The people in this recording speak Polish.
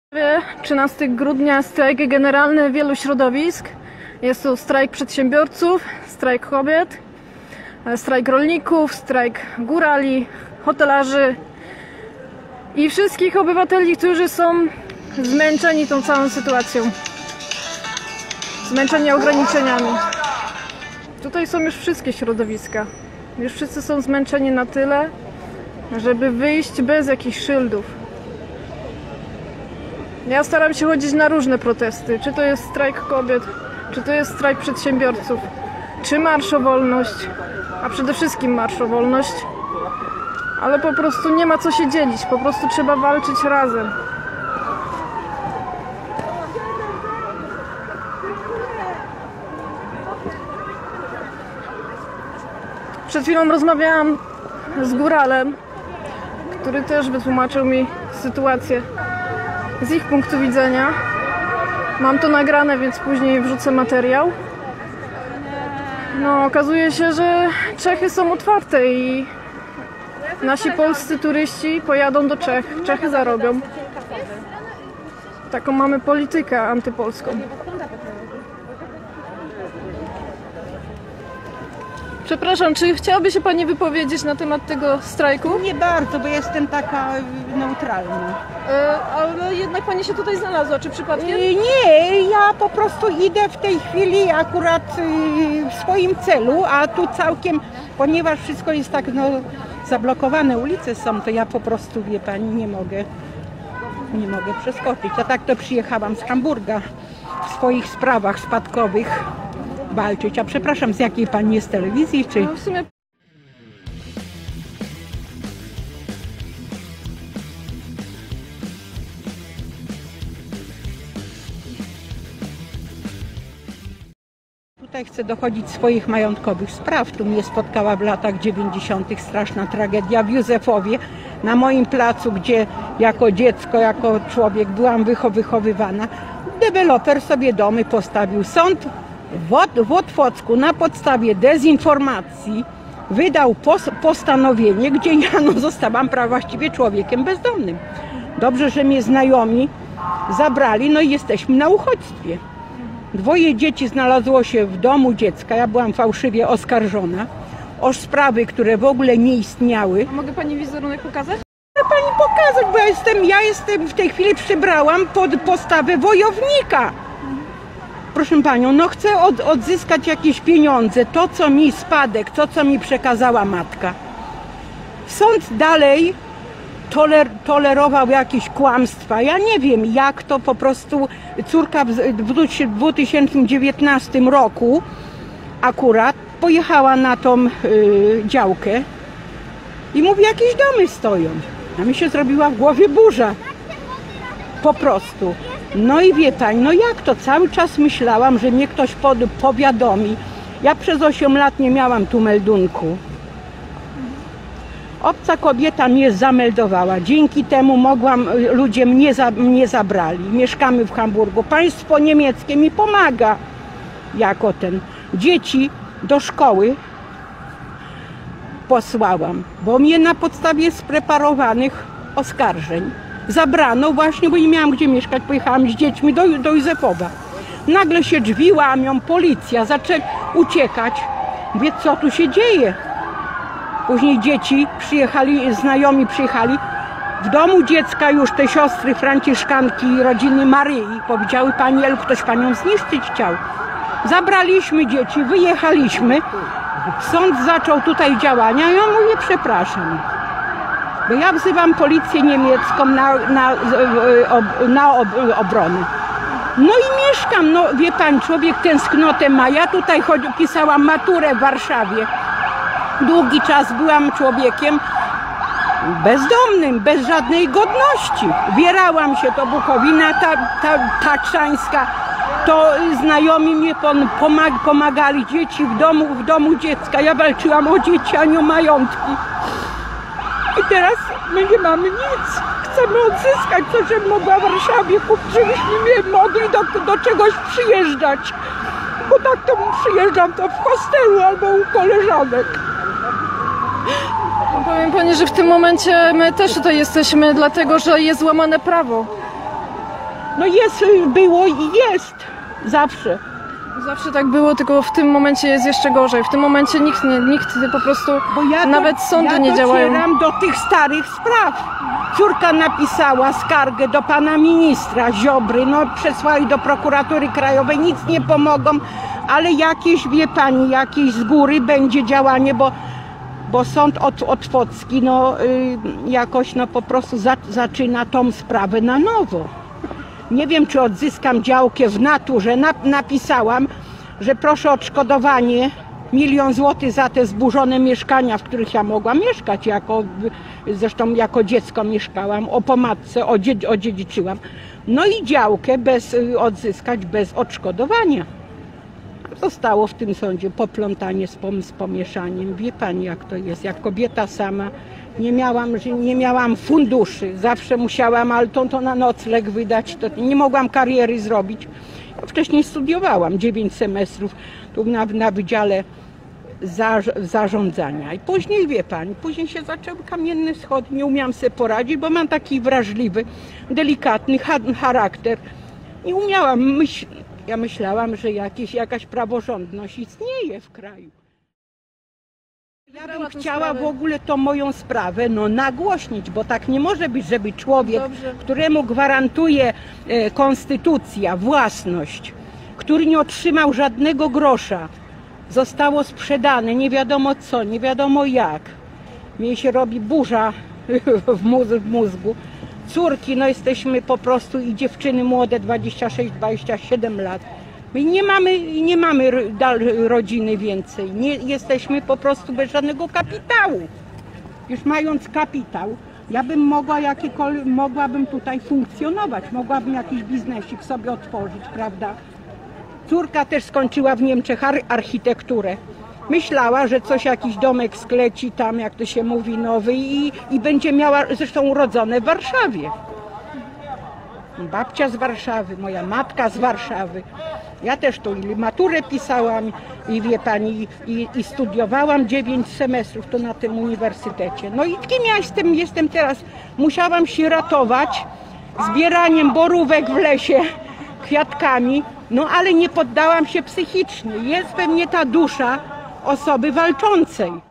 13 grudnia strajk generalny wielu środowisk. Jest to strajk przedsiębiorców, strajk kobiet, strajk rolników, strajk górali, hotelarzy i wszystkich obywateli, którzy są zmęczeni tą całą sytuacją. Zmęczeni ograniczeniami. Tutaj są już wszystkie środowiska. Już wszyscy są zmęczeni na tyle, żeby wyjść bez jakichś szyldów. Ja staram się chodzić na różne protesty, czy to jest strajk kobiet, czy to jest strajk przedsiębiorców, czy marsz o wolność, a przede wszystkim marsz o wolność. Ale po prostu nie ma co się dzielić, po prostu trzeba walczyć razem. Przed chwilą rozmawiałam z góralem, który też wytłumaczył mi sytuację z ich punktu widzenia. Mam to nagrane, więc później wrzucę materiał. No, okazuje się, że Czechy są otwarte i nasi polscy turyści pojadą do Czech. Czechy zarobią. Taką mamy politykę antypolską. Przepraszam, czy chciałaby się Pani wypowiedzieć na temat tego strajku? Nie bardzo, bo jestem taka neutralna. Ale jednak Pani się tutaj znalazła, czy przypadkiem? Nie, ja po prostu idę w tej chwili akurat w swoim celu, a tu całkiem, ponieważ wszystko jest tak zablokowane, ulice są, to ja po prostu, wie Pani, nie mogę przeskoczyć. A tak to przyjechałam z Hamburga w swoich sprawach spadkowych walczyć. A przepraszam, z jakiej Pani jest telewizji, czy... No w sumie... Tutaj chcę dochodzić swoich majątkowych spraw. Tu mnie spotkała w latach 90. straszna tragedia w Józefowie, na moim placu, gdzie jako dziecko, jako człowiek byłam wychowywana. Deweloper sobie domy postawił. Sąd w Otwocku na podstawie dezinformacji wydał postanowienie, gdzie ja zostałam właściwie człowiekiem bezdomnym. Dobrze, że mnie znajomi zabrali, no i jesteśmy na uchodźstwie. 2 dzieci znalazło się w domu dziecka, ja byłam fałszywie oskarżona o sprawy, które w ogóle nie istniały. A mogę Pani wizerunek pokazać? Mogę Pani pokazać, bo ja jestem w tej chwili przybrałam pod postawę wojownika. Proszę Panią, no chcę odzyskać jakieś pieniądze, to co mi spadek, to co mi przekazała matka. Sąd dalej tolerował jakieś kłamstwa. Ja nie wiem, jak to po prostu córka w 2019 roku akurat pojechała na tą działkę i mówi, jakieś domy stoją. A mi się zrobiła w głowie burza. Po prostu. No i wie Pani, no jak to? Cały czas myślałam, że mnie ktoś powiadomi. Ja przez 8 lat nie miałam tu meldunku. Obca kobieta mnie zameldowała. Dzięki temu ludzie mnie zabrali. Mieszkamy w Hamburgu. Państwo niemieckie mi pomaga. Jako dzieci do szkoły posłałam, bo mnie na podstawie spreparowanych oskarżeń zabrano właśnie, bo nie miałam gdzie mieszkać. Pojechałam z dziećmi do Józefowa. Nagle się drzwi łamią, policja, zaczęła uciekać. Mówię, co tu się dzieje? Później dzieci przyjechali, znajomi przyjechali. W domu dziecka już te siostry franciszkanki rodziny Maryi powiedziały, Pani Elu, ktoś Panią zniszczyć chciał. Zabraliśmy dzieci, wyjechaliśmy. Sąd zaczął tutaj działania. Ja mówię, przepraszam. Bo ja wzywam policję niemiecką na obronę. No i mieszkam, no wie Pan, człowiek tęsknotę ma. Ja tutaj pisałam maturę w Warszawie. Długi czas byłam człowiekiem bezdomnym, bez żadnej godności. Wierałam się, to Bukowina tatrzańska, to znajomi mnie pomagali, dzieci w domu dziecka. Ja walczyłam o dzieci, a nie o majątki. I teraz my nie mamy nic. Chcemy odzyskać to, żebym mogła w Warszawie kupić, żebyśmy mogli do czegoś przyjeżdżać. Bo tak to przyjeżdżam to w hostelu albo u koleżanek. Powiem Pani, że w tym momencie my też tutaj jesteśmy, dlatego że jest łamane prawo. No jest, było i jest. Zawsze. Zawsze tak było, tylko w tym momencie jest jeszcze gorzej. W tym momencie nikt po prostu, Bo ja nawet sądy nie działają. Ja do tych starych spraw. Córka napisała skargę do pana ministra Ziobry, no przesłali do prokuratury krajowej, nic nie pomogą, ale jakieś, wie pani, jakieś z góry będzie działanie, bo sąd otwocki jakoś po prostu zaczyna tą sprawę na nowo. Nie wiem, czy odzyskam działkę w naturze. Napisałam, że proszę o odszkodowanie 1 000 000 złotych za te zburzone mieszkania, w których ja mogłam mieszkać. Zresztą jako dziecko mieszkałam, po matce odziedziczyłam. No i działkę odzyskać bez odszkodowania. Zostało w tym sądzie poplątanie z pomieszaniem. Wie pani, jak to jest, jak kobieta sama. Nie miałam funduszy, zawsze musiałam, ale to na nocleg wydać, to nie mogłam kariery zrobić. Ja wcześniej studiowałam 9 semestrów tu na Wydziale Zarządzania. I później, wie pani, później się zaczęły kamienne schody, nie umiałam sobie poradzić, bo mam taki wrażliwy, delikatny charakter. Nie umiałam, ja myślałam, że jakaś praworządność istnieje w kraju. Ja bym chciała w ogóle tą moją sprawę nagłośnić, bo tak nie może być, żeby człowiek, któremu gwarantuje konstytucja, własność, który nie otrzymał żadnego grosza, zostało sprzedane, nie wiadomo co, nie wiadomo jak. Mnie się robi burza w mózgu. Córki, jesteśmy po prostu i dziewczyny młode, 26-27 lat. My nie mamy rodziny więcej, jesteśmy po prostu bez żadnego kapitału. Już mając kapitał, ja bym mogłabym tutaj funkcjonować, mogłabym jakiś biznesik sobie otworzyć, prawda? Córka też skończyła w Niemczech architekturę. Myślała, że jakiś domek skleci tam, jak to się mówi, nowy i będzie miała, zresztą urodzone w Warszawie. Babcia z Warszawy, moja matka z Warszawy. Ja też tu maturę pisałam i wie pani, i studiowałam 9 semestrów tu na tym uniwersytecie. No i kim ja jestem teraz? Musiałam się ratować zbieraniem borówek w lesie, kwiatkami, ale nie poddałam się psychicznie. Jest we mnie ta dusza osoby walczącej.